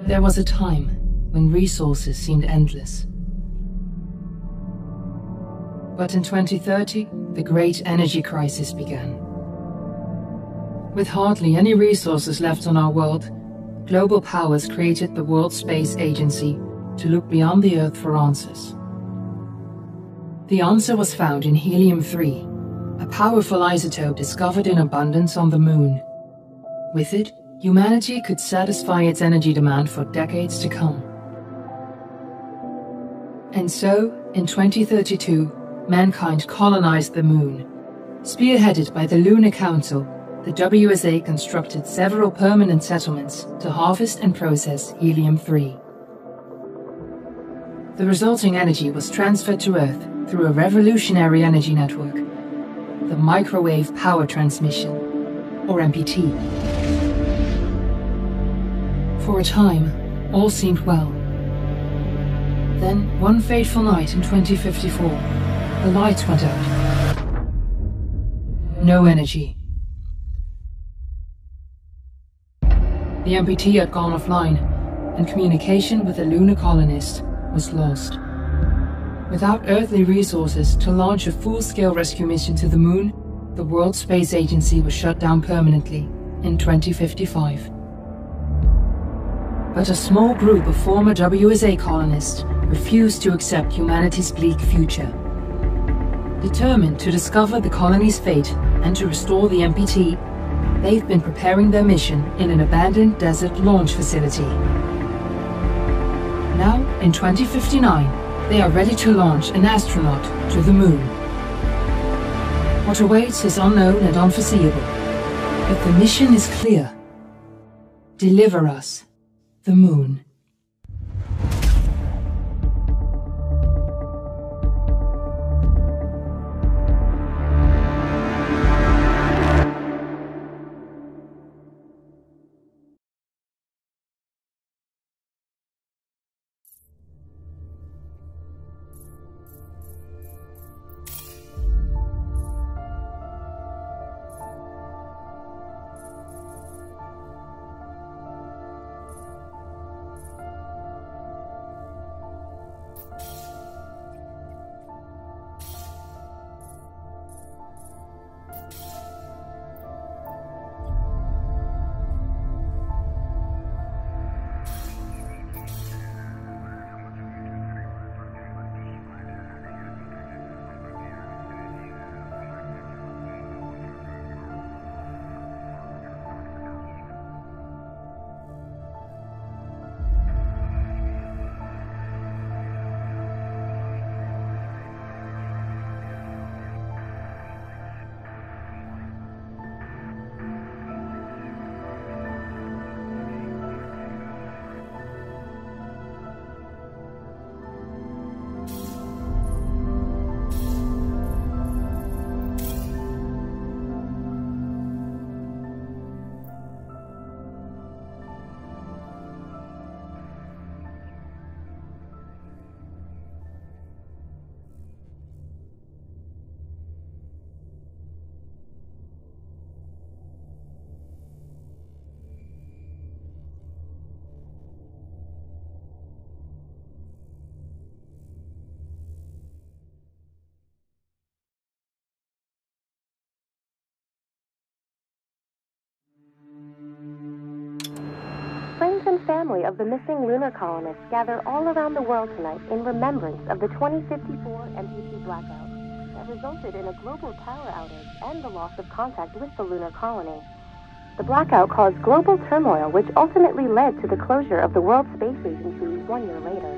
There was a time when resources seemed endless. But in 2030, the great energy crisis began. With hardly any resources left on our world, global powers created the World Space Agency to look beyond the Earth for answers. The answer was found in helium-3, a powerful isotope discovered in abundance on the Moon. With it, humanity could satisfy its energy demand for decades to come. And so, in 2032, mankind colonized the Moon. Spearheaded by the Lunar Council, the WSA constructed several permanent settlements to harvest and process helium-3. The resulting energy was transferred to Earth through a revolutionary energy network, the Microwave Power Transmission, or MPT. For a time, all seemed well. Then, one fateful night in 2054, the lights went out. No energy. The MPT had gone offline, and communication with the lunar colonist was lost. Without earthly resources to launch a full-scale rescue mission to the Moon, the World Space Agency was shut down permanently in 2055. But a small group of former WSA colonists refused to accept humanity's bleak future. Determined to discover the colony's fate and to restore the MPT, they've been preparing their mission in an abandoned desert launch facility. Now, in 2059, they are ready to launch an astronaut to the Moon. What awaits is unknown and unforeseeable, but the mission is clear. Deliver us the Moon. Friends and family of the missing lunar colonists gather all around the world tonight in remembrance of the 2054 MPT blackout that resulted in a global power outage and the loss of contact with the lunar colony. The blackout caused global turmoil, which ultimately led to the closure of the World Space Agency 1 year later.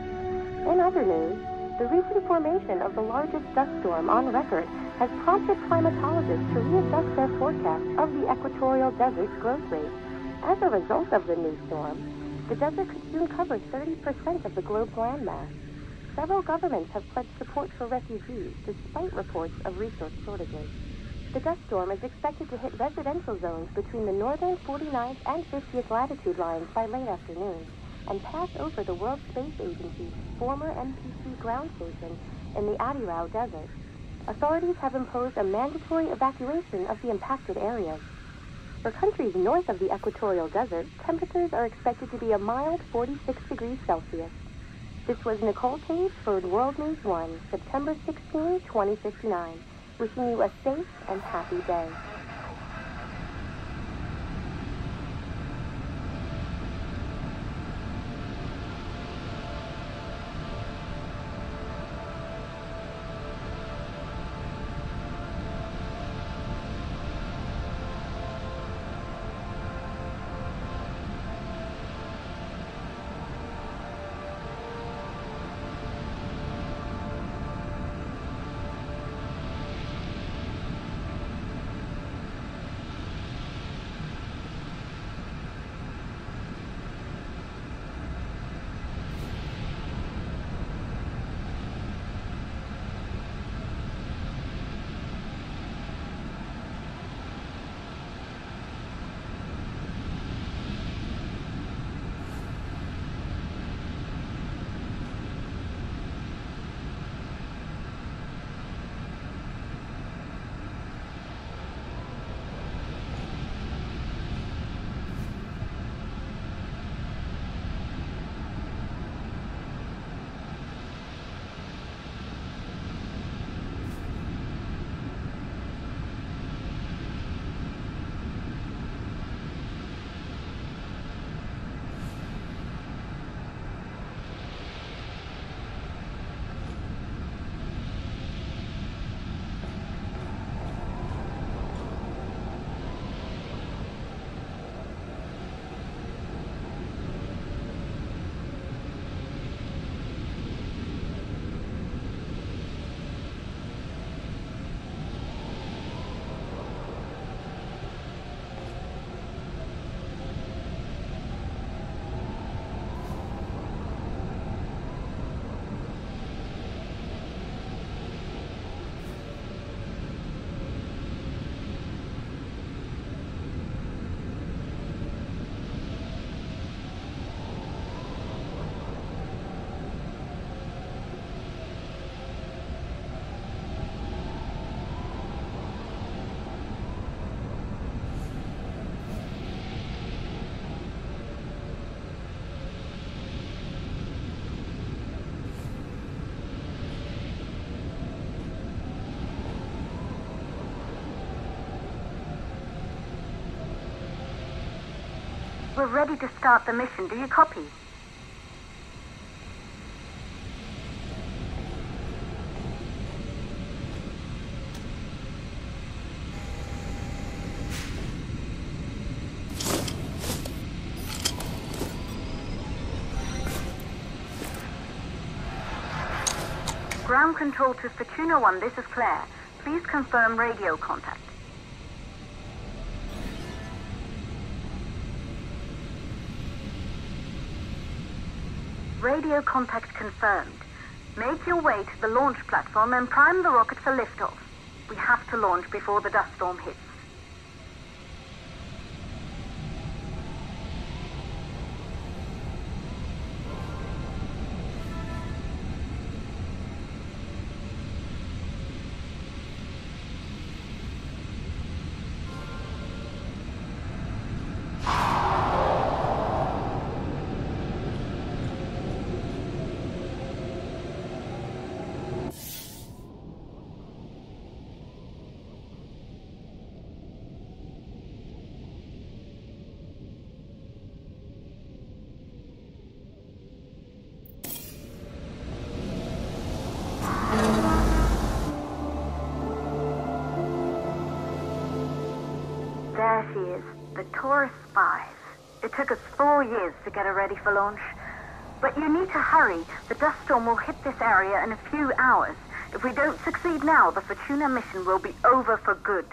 In other news, the recent formation of the largest dust storm on record has prompted climatologists to readjust their forecast of the equatorial desert's growth rate. As a result of the new storm, the desert could soon cover 30% of the globe's landmass. Several governments have pledged support for refugees, despite reports of resource shortages. The dust storm is expected to hit residential zones between the northern 49th and 50th latitude lines by late afternoon, and pass over the World Space Agency's former MPT ground station in the Adirau Desert. Authorities have imposed a mandatory evacuation of the impacted areas. For countries north of the equatorial desert, temperatures are expected to be a mild 46 degrees Celsius. This was Nicole Cage for World News 1, September 16, 2059. Wishing you a safe and happy day. We're ready to start the mission. Do you copy? Ground control to Fortuna 1, this is Claire. Please confirm radio contact. Radio contact confirmed. Make your way to the launch platform and prime the rocket for liftoff. We have to launch before the dust storm hits. There she is, the Taurus Spies. It took us 4 years to get her ready for launch. But you need to hurry. The dust storm will hit this area in a few hours. If we don't succeed now, the Fortuna mission will be over for good.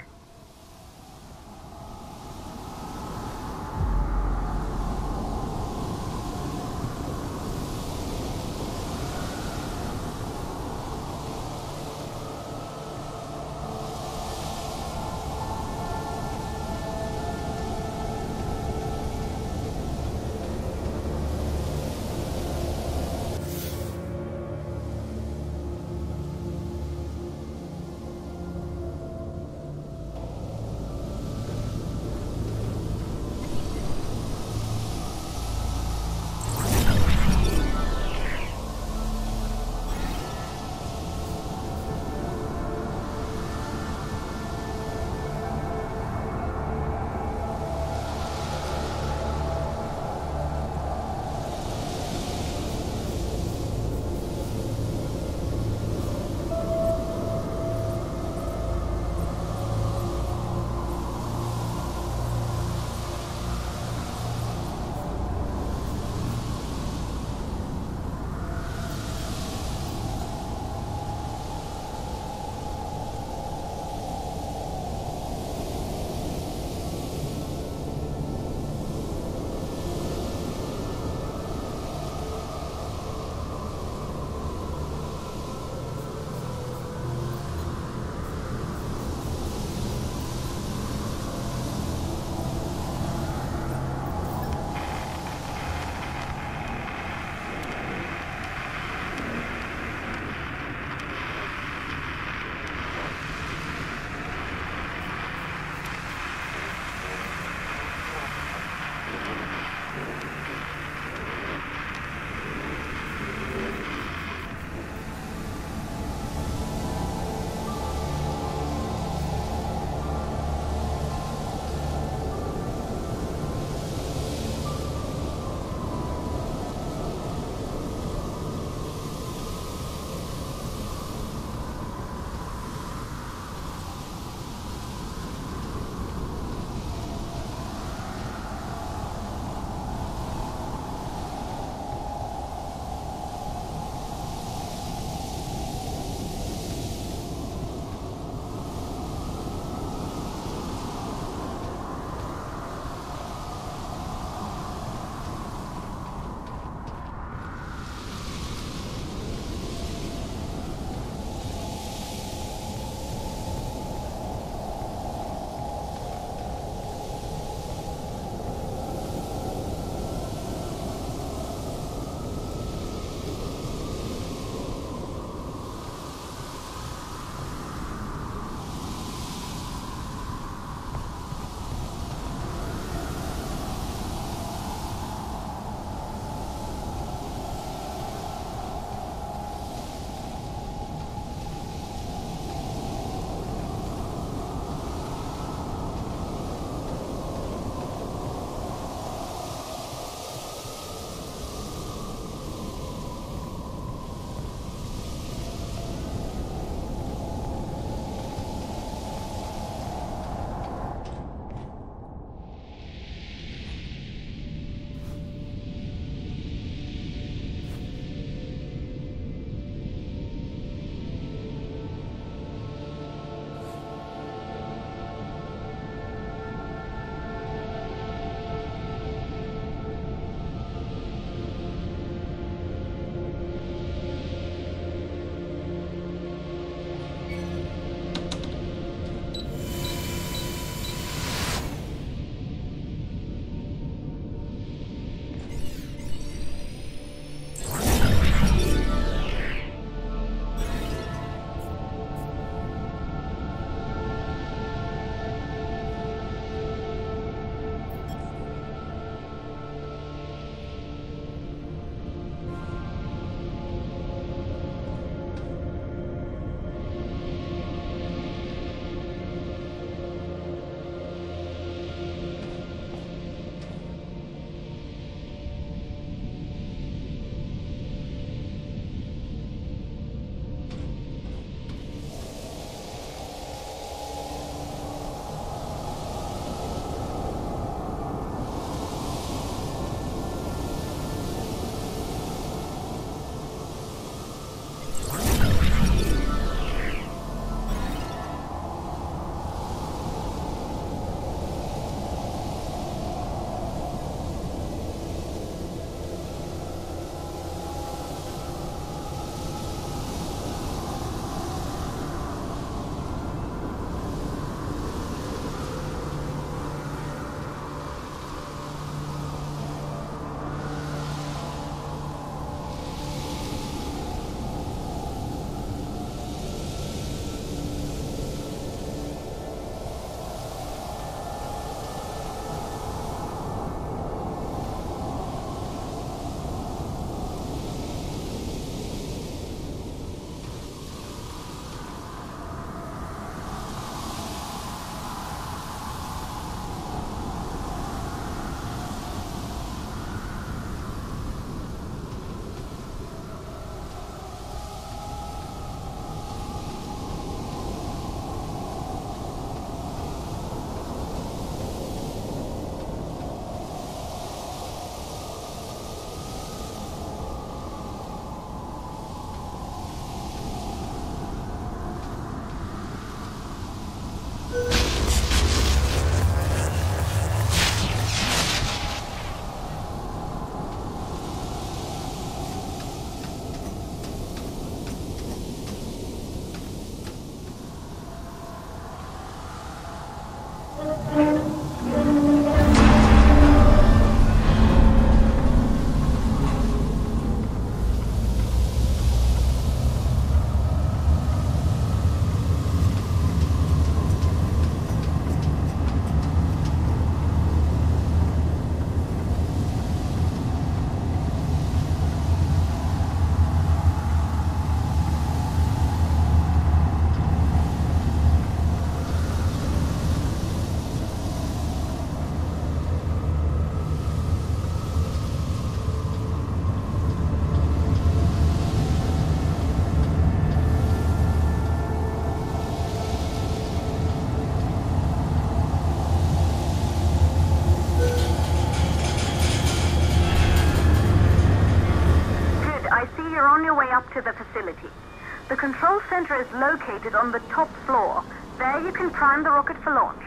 to the facility. The control center is located on the top floor. There you can prime the rocket for launch.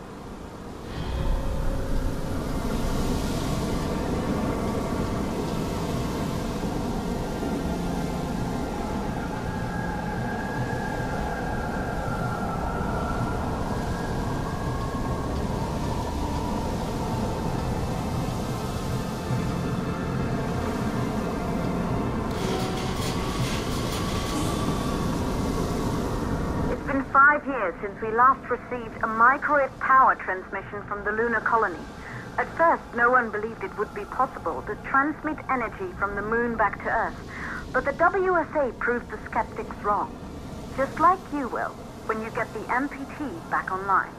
It's been 5 years since we last received a microwave power transmission from the lunar colony. At first, no one believed it would be possible to transmit energy from the moon back to Earth, but the WSA proved the skeptics wrong. Just like you will, when you get the MPT back online.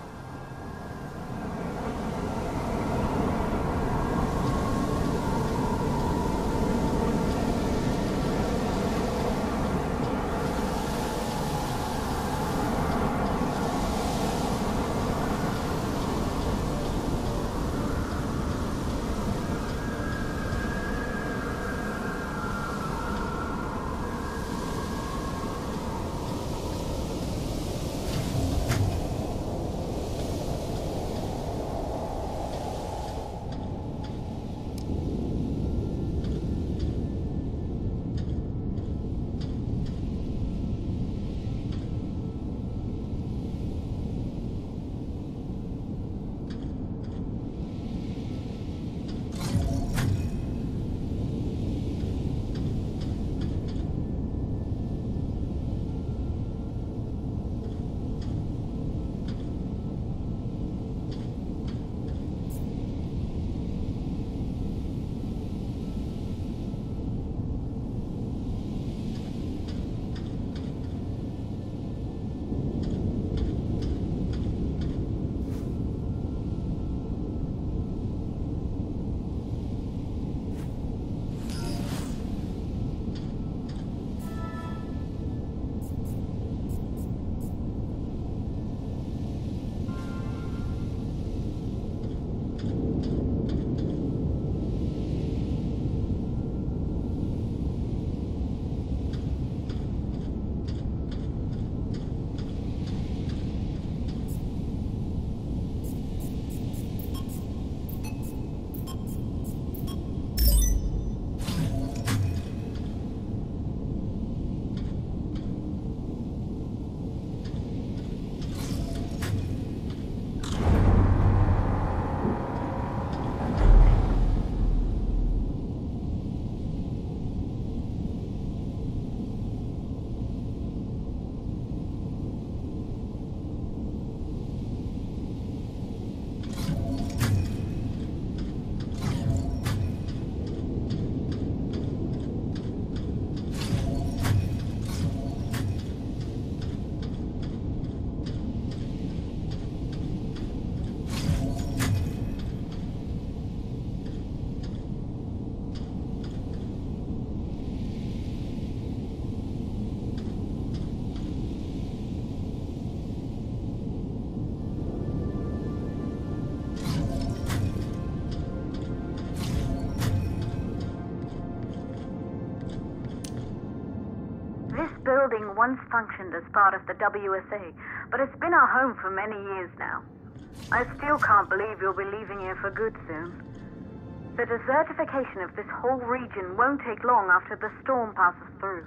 Building once functioned as part of the WSA, but it's been our home for many years now. I still can't believe you'll be leaving here for good soon. The desertification of this whole region won't take long after the storm passes through.